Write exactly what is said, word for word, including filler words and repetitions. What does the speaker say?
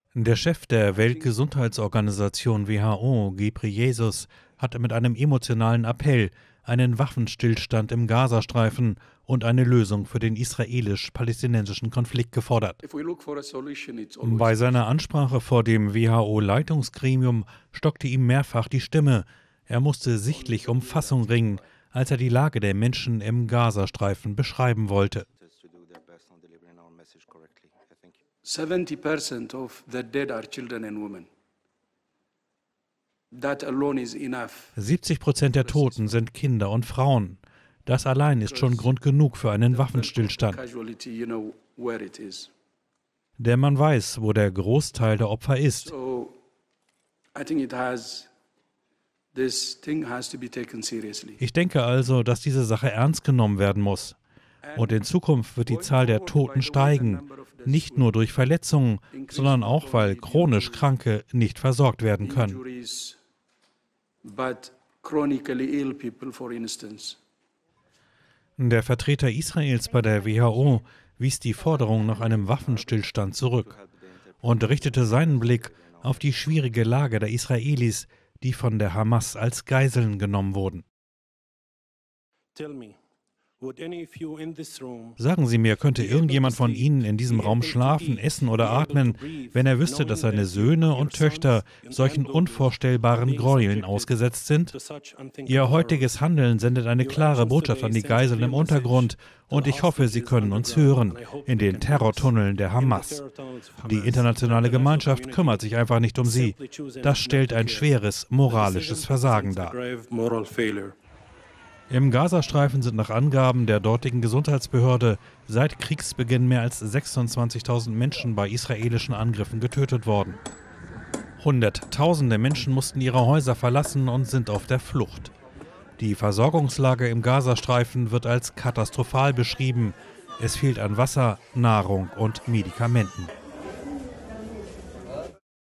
Der Chef der Weltgesundheitsorganisation W H O, Ghebreyesus, hat mit einem emotionalen Appell einen Waffenstillstand im Gazastreifen und eine Lösung für den israelisch-palästinensischen Konflikt gefordert. Bei seiner Ansprache vor dem W H O-Leitungsgremium stockte ihm mehrfach die Stimme. Er musste sichtlich um Fassung ringen, als er die Lage der Menschen im Gazastreifen beschreiben wollte. seventy percent of the dead are children and women. That alone is enough. siebzig Prozent der Toten sind Kinder und Frauen. Das allein ist schon Grund genug für einen Waffenstillstand. Denn man weiß, wo der Großteil der Opfer ist. Ich denke also, dass diese Sache ernst genommen werden muss. Und in Zukunft wird die Zahl der Toten steigen, nicht nur durch Verletzungen, sondern auch, weil chronisch Kranke nicht versorgt werden können. Der Vertreter Israels bei der W H O wies die Forderung nach einem Waffenstillstand zurück und richtete seinen Blick auf die schwierige Lage der Israelis, die von der Hamas als Geiseln genommen wurden. Sagen Sie mir, könnte irgendjemand von Ihnen in diesem Raum schlafen, essen oder atmen, wenn er wüsste, dass seine Söhne und Töchter solchen unvorstellbaren Gräueln ausgesetzt sind? Ihr heutiges Handeln sendet eine klare Botschaft an die Geiseln im Untergrund, und ich hoffe, Sie können uns hören, in den Terrortunneln der Hamas. Die internationale Gemeinschaft kümmert sich einfach nicht um sie. Das stellt ein schweres moralisches Versagen dar. Im Gazastreifen sind nach Angaben der dortigen Gesundheitsbehörde seit Kriegsbeginn mehr als sechsundzwanzigtausend Menschen bei israelischen Angriffen getötet worden. Hunderttausende Menschen mussten ihre Häuser verlassen und sind auf der Flucht. Die Versorgungslage im Gazastreifen wird als katastrophal beschrieben. Es fehlt an Wasser, Nahrung und Medikamenten.